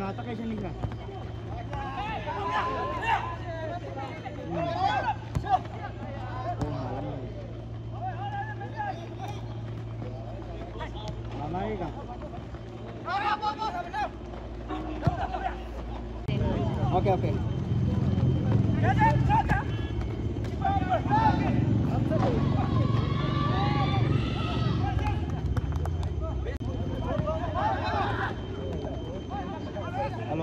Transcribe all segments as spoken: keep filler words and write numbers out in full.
आता कैसे निकला? मामा है का? Okay okay. हेलो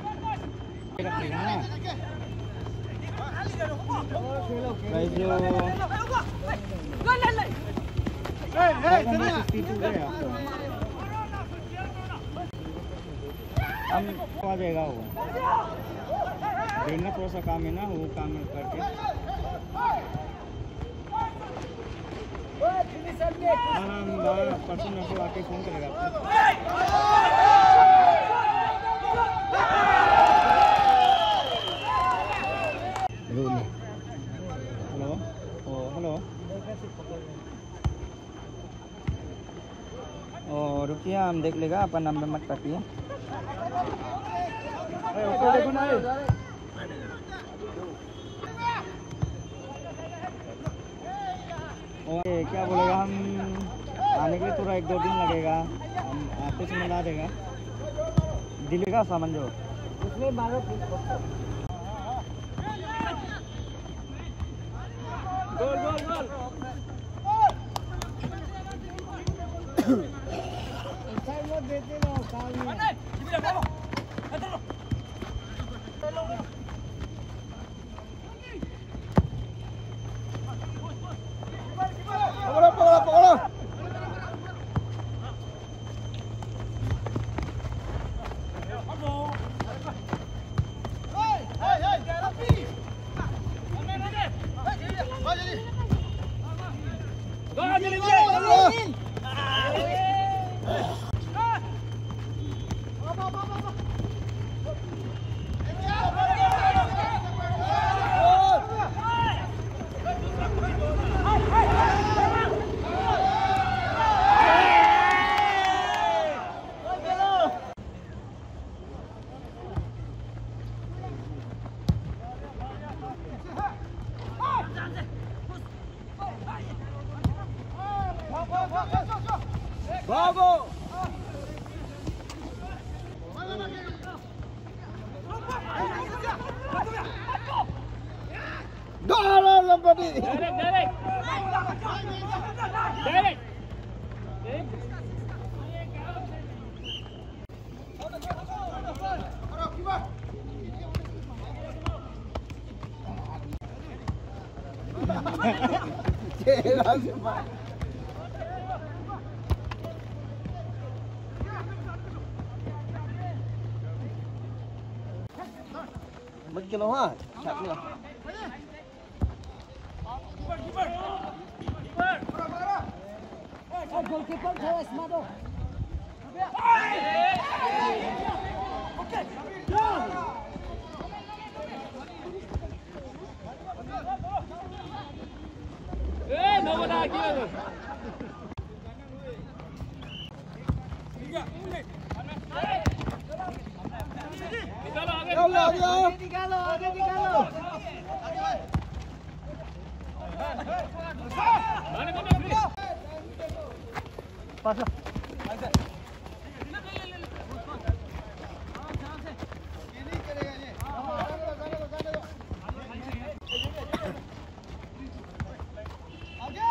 हम आ जाएगा वो देखना, थोड़ा सा काम है ना, वो काम करके परसों नर्सों आके फोन करेगा आपको। हेलो ओ हेलो और रुकिए, हम देख लेगा, अपन नंबर मत काटिए। ओके क्या बोलेगा, हम आने के लिए थोड़ा एक दो दिन लगेगा, हम आते समय ला देगा, दिल्ली का सामान जो उसमें मारो। गोल गोल गोल देते ना साल में। पकड़ो पकड़ो पकड़ो। Bravo! Dale, somebody! Derek, Derek! Derek! Bagi kalau ha, cak ni lah. Oh, goalkeeper terus mado. Okey. Eh, nombor lagi tu. Tiga, tiga. Digalo, digalo, digalo. Pas lah. Ini करेगा ये. आगे.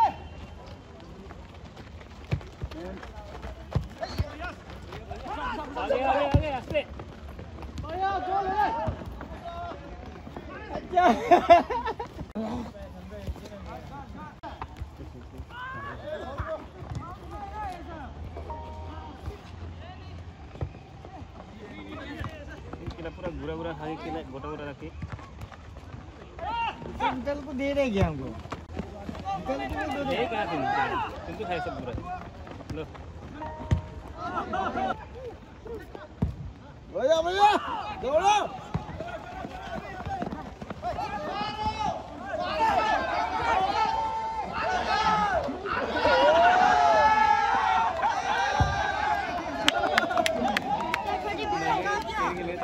आगे आगे आगे आस्ते. Ayo, gol le. Aja. Kita पूरा बुरा-बुरा खाने के लिए गोटा-गोटा रखी। अंकल को दे रहे क्या हमको? अंकल को दे क्या दिन? तुमको है सब बुरा। लो। भैया भैया दौड़ो।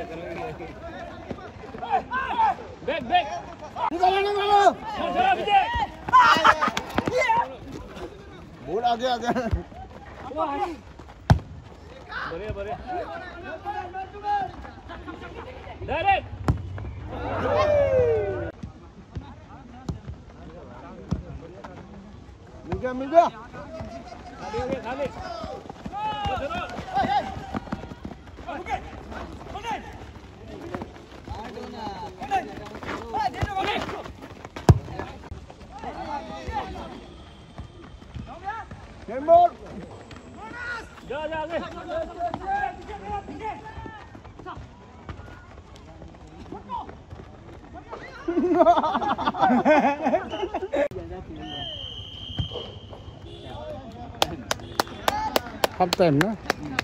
बैक बैक निकालो निकालो चलो विजय बोल आगे आगे बढ़िया बढ़िया डायरेक्ट मिल गया मिल गया खाली हो गया खाली चलो ओके ओके Timur. जा जा आगे Half time na.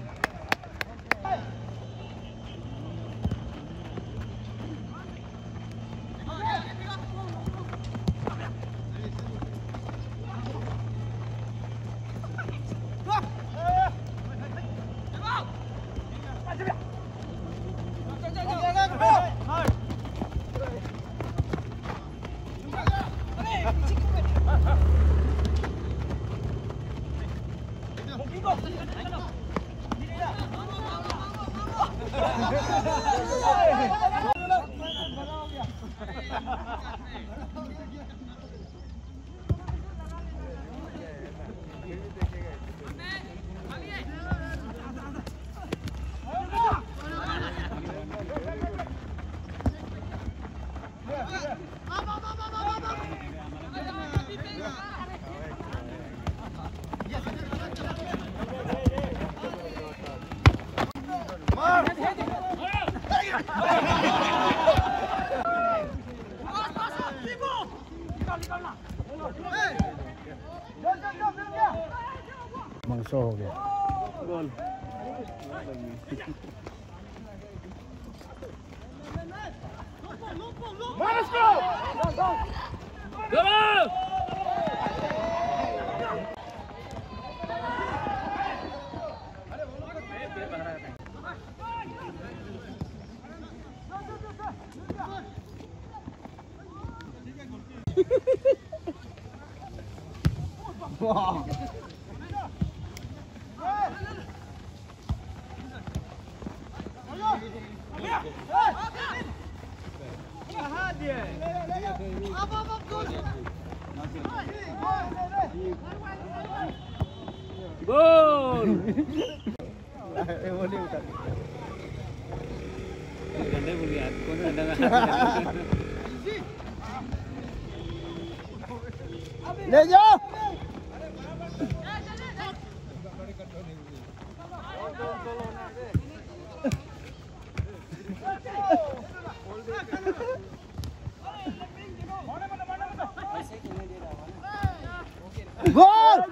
Mangso हो गया गोल मारस को चलो Wow. गोल गंदे बोल गया कौन गंदा ले जाओ गोल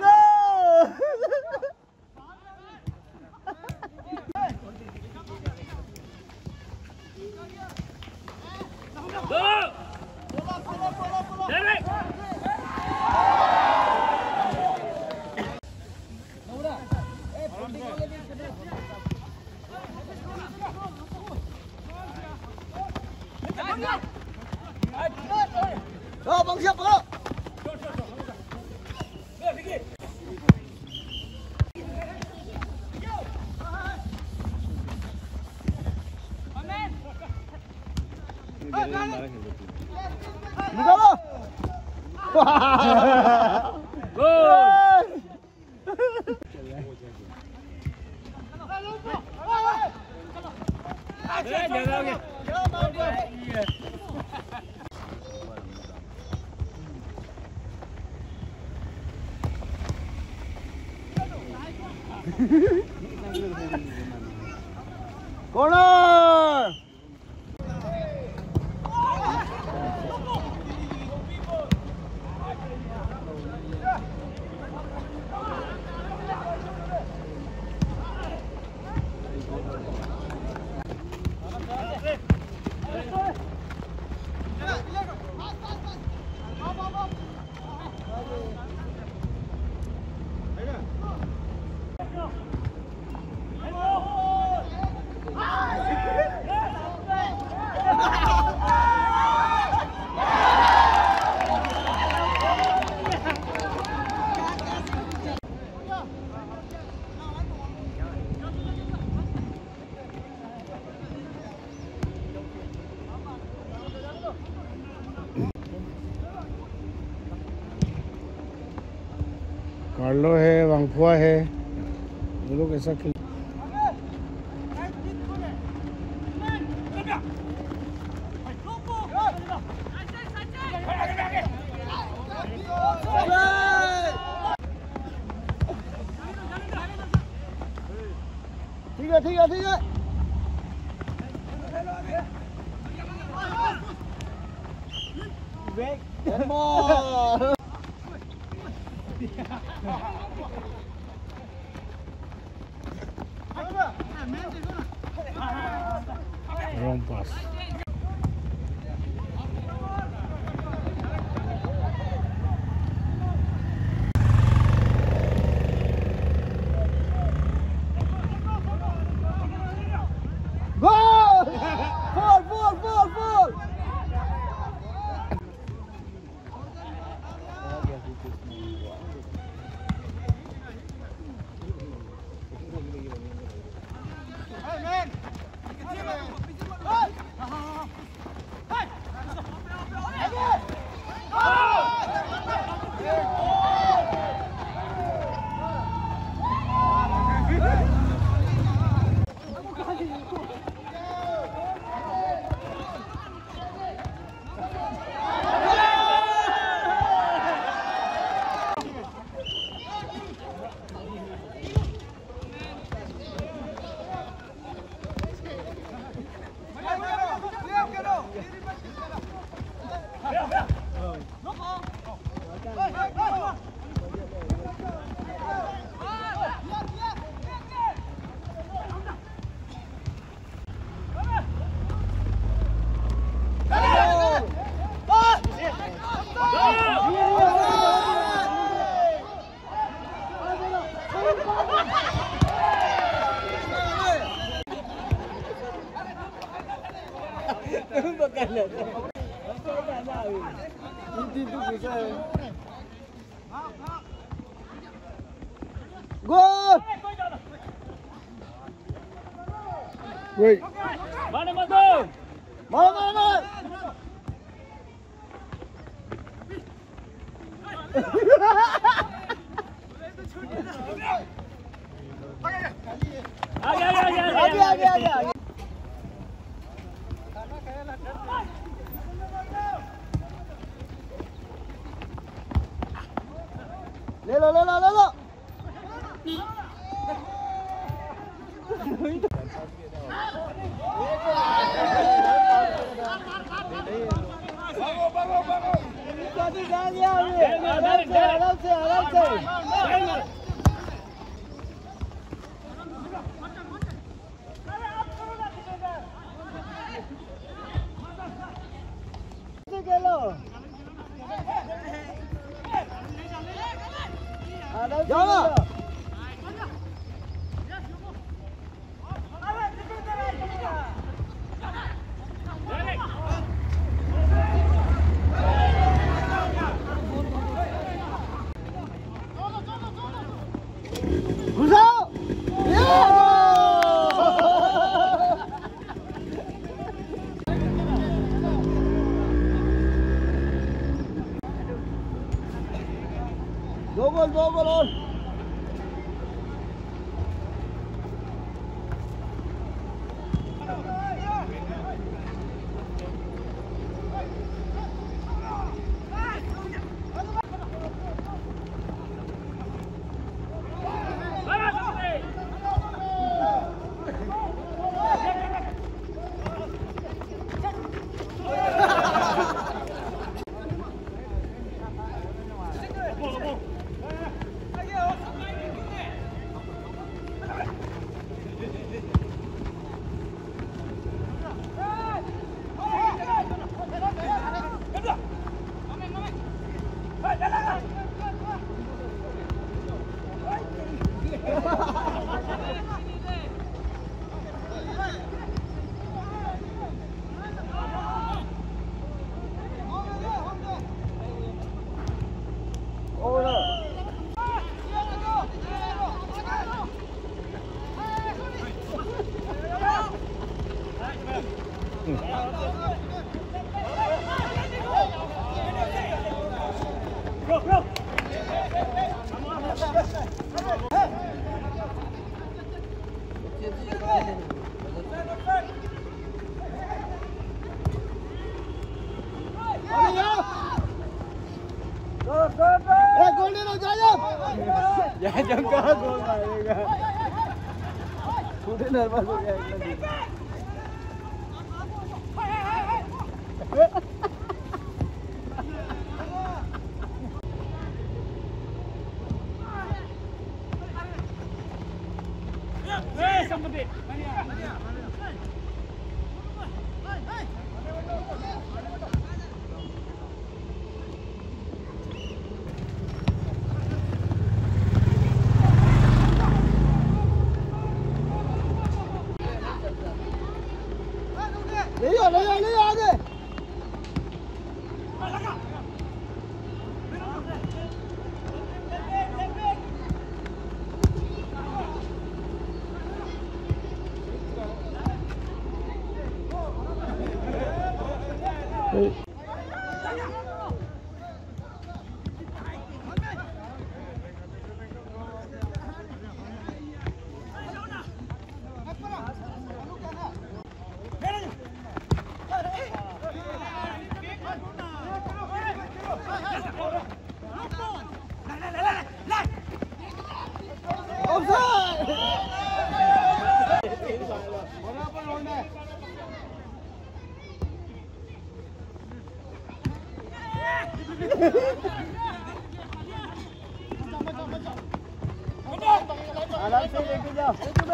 Oh, bang siap, bang. Nicola. गोल ज्यादा हो गया Corner. कार्लो है, वांगफुआ है, ये लोग ऐसा खेल ठीक है ठीक है ठीक है wrong pass. Goal! Foul, foul, foul, foul! Goal! Wait. Mana Madhu? Mana mana mana? आगे आगे आगे आगे आगे आगे आगे ले लो ले लो ले लो आराम से आराम से आराम से जाओ घुसाओ दो बॉल दो बॉल और Bro, bro. जंका गोल मारेगा थोड़े नर्वस हो गया ले जाओ ले जाओ ले जाओ आगे आराम से लेके जाओ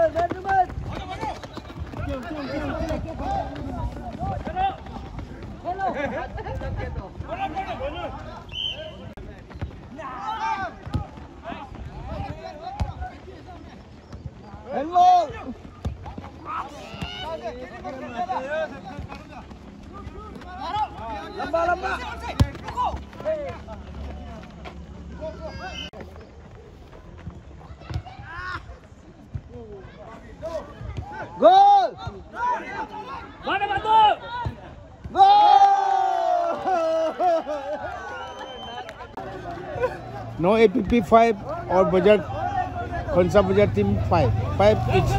हेलो लंबा लंबा goal Mana bantu? No A P P five और बजट कौन सा budget team five five each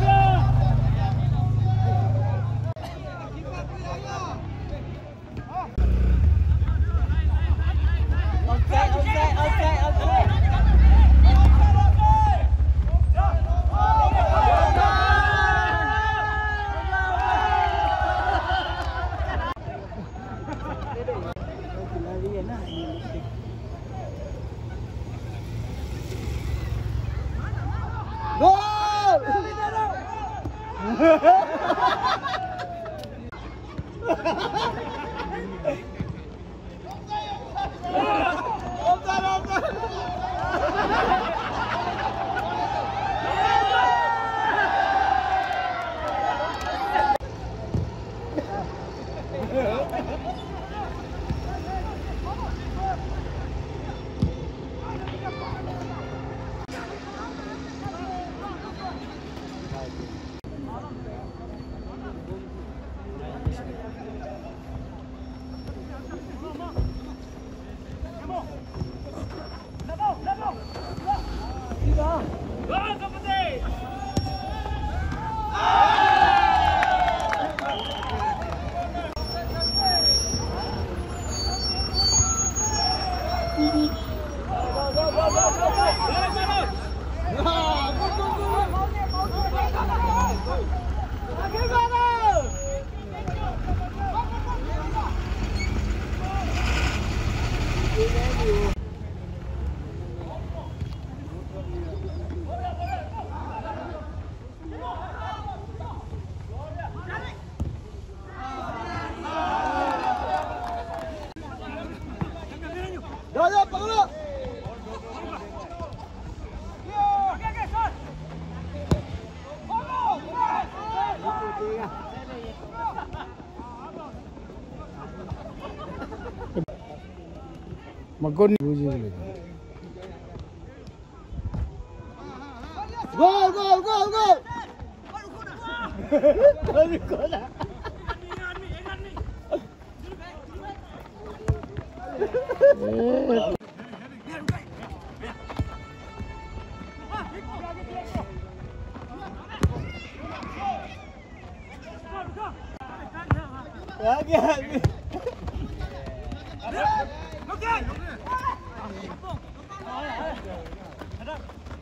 मको गोल गोल गोल गोल आगे आगे Okay.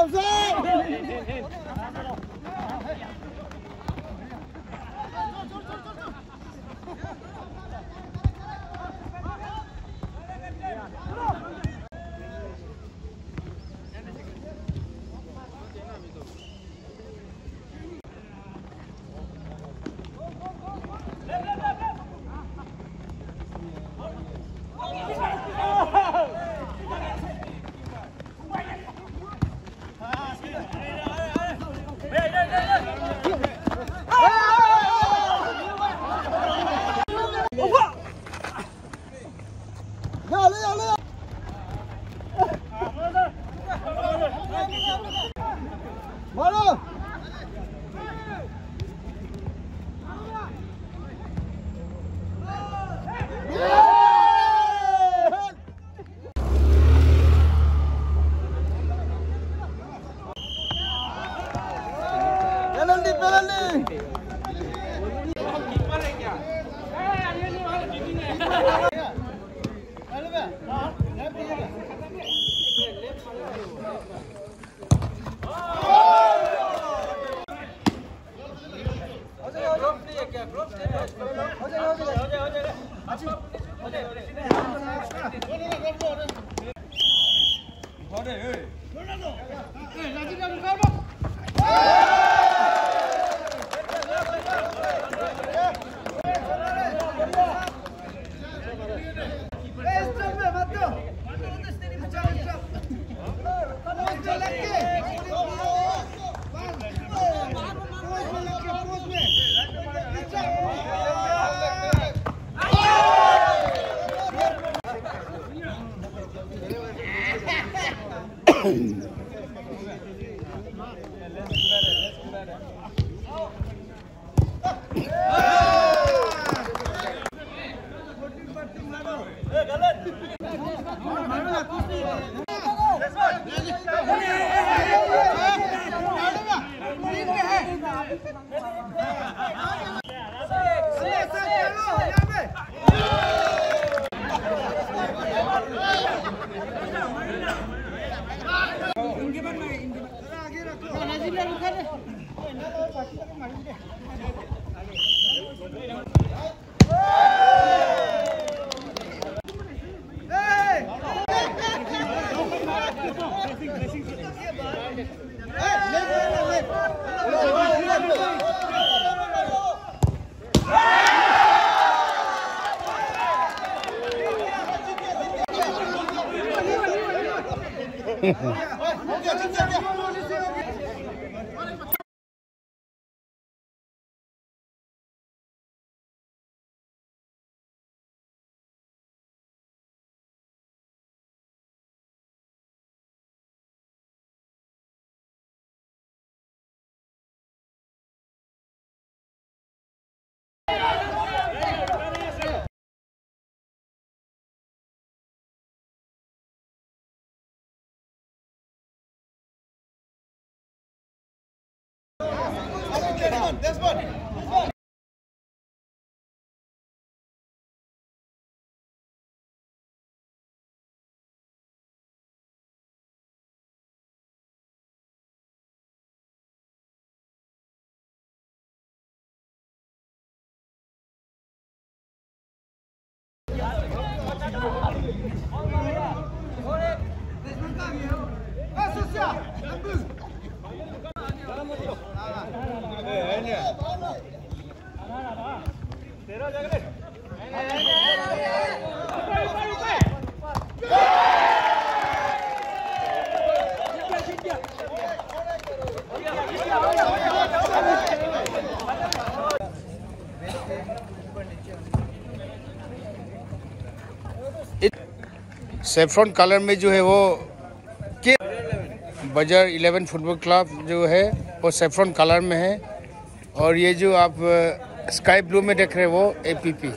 सेफ्रॉन कलर में जो है वो के बजर इलेवन फुटबॉल क्लब जो है वो सेफ्रॉन कलर में है, और ये जो आप स्काई ब्लू में देख रहे हैं वो एपीपी।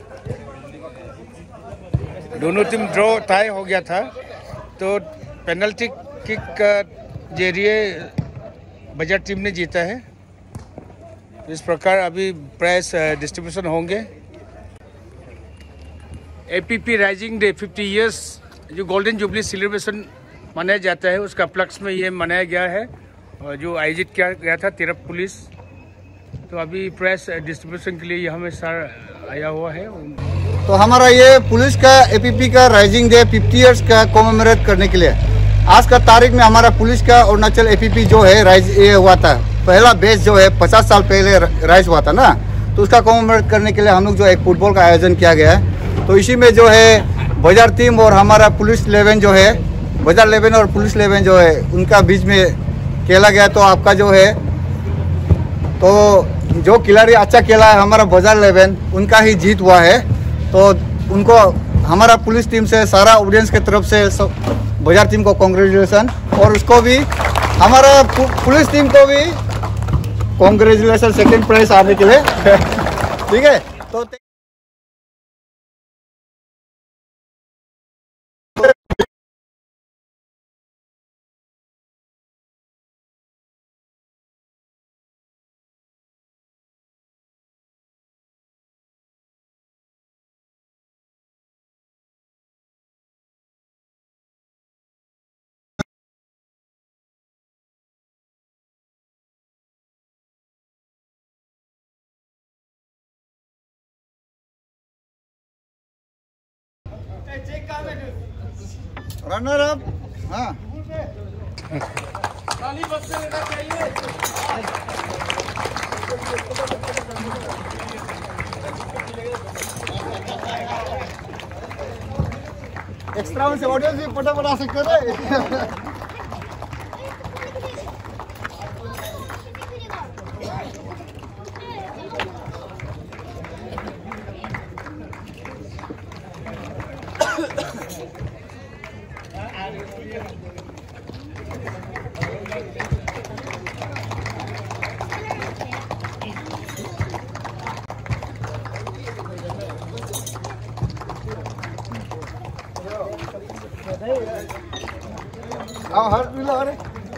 दोनों टीम ड्रॉ टाई हो गया था, तो पेनल्टी किक के जरिए बजर टीम ने जीता है। इस प्रकार अभी प्राइज डिस्ट्रीब्यूशन होंगे। APP rising day fifty years जो गोल्डन जुबली सेलिब्रेशन मनाया जाता है, उसका उपलक्ष्य में ये मनाया गया है और जो आयोजित किया गया था तिरप पुलिस। तो अभी प्रेस डिस्ट्रीब्यूशन के लिए यहाँ में सर आया हुआ है। तो हमारा ये पुलिस का एपीपी का राइजिंग डे फिफ्टी इयर्स का कॉमेमोरेट करने के लिए आज का तारीख में हमारा पुलिस का अरुणाचल एपीपी जो है राइज ये हुआ था, पहला बेच जो है पचास साल पहले राइज हुआ था ना, तो उसका कॉमेमोरेट करने के लिए हम लोग जो एक फुटबॉल का आयोजन किया गया है। तो इसी में जो है बाजार टीम और हमारा पुलिस इलेवन जो है, बाजार इलेवन और पुलिस इलेवन जो है उनका बीच में खेला गया। तो आपका जो है तो जो खिलाड़ी अच्छा खेला है हमारा बाजार इलेवन, उनका ही जीत हुआ है। तो उनको हमारा पुलिस टीम से सारा ऑडियंस के तरफ से बाजार टीम को कॉन्ग्रेचुलेसन, और उसको भी हमारा पुलिस टीम को भी कॉन्ग्रेचुलेसन सेकंड प्राइज आने के लिए। ठीक है, तो रनर अप। हाँ, एक्स्ट्रा से ऑडियंस भी फटाफट आ सकते हैं। हाँ, हर मिला अरे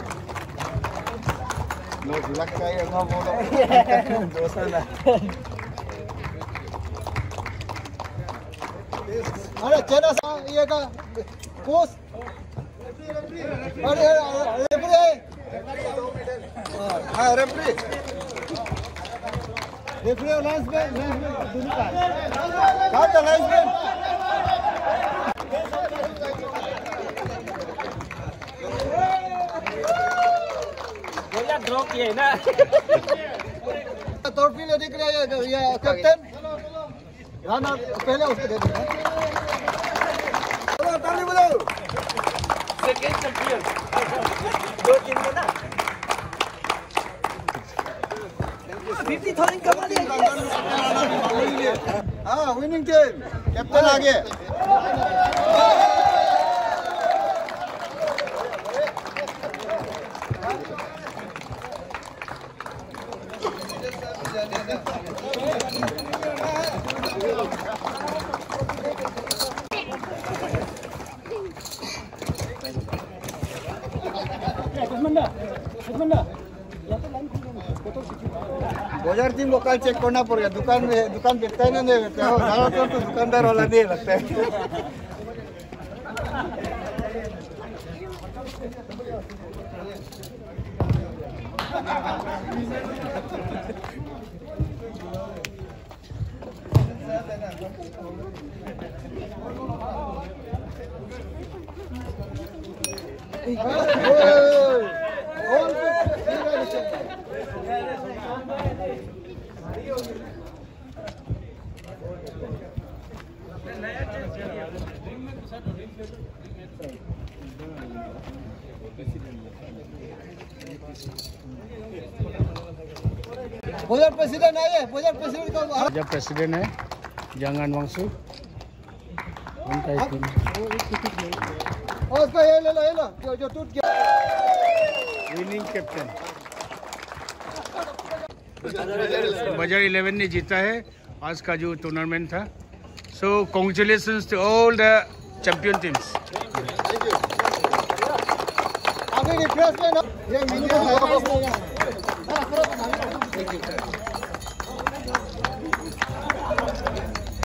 लोग लगता है ना बोलो दोसा ना। अरे चेना सा ये का कोस अरे रेफरी हाँ रेफरी रेफरी और लाइन्स मैन दोनों का कहाँ था लाइन्स मैन? ड्रॉ किए ना ट्रॉफी लेने के लिए ये कैप्टन हाँ ना पहले उसको दे देना। बोलो ताली बोलो। सेकंड चैंपियन दो टीम में ना फिफ्टी थाउजेंड कमा दिया। हाँ विनिंग टीम कैप्टन आगे। बाजार टीम को कल चेक करना पड़ेगा, दुकान में दुकान बेचता है ना नहीं बेचता है, ज़्यादातर तो दुकानदार वाला नहीं लगता है। बाजार प्रेसिडेंट आए, बाजार प्रेसिडेंट को जब प्रेसिडेंट है जंगन वंशु उनका ही टीम। और उसका ये ले लो ये लो जो जो टूट गया। विनिंग कैप्टन बाजार इलेवन ने जीता है आज का जो टूर्नामेंट था। So congratulations to all the champion teams. अभी रिफ्रेशमेंट ये मीडिया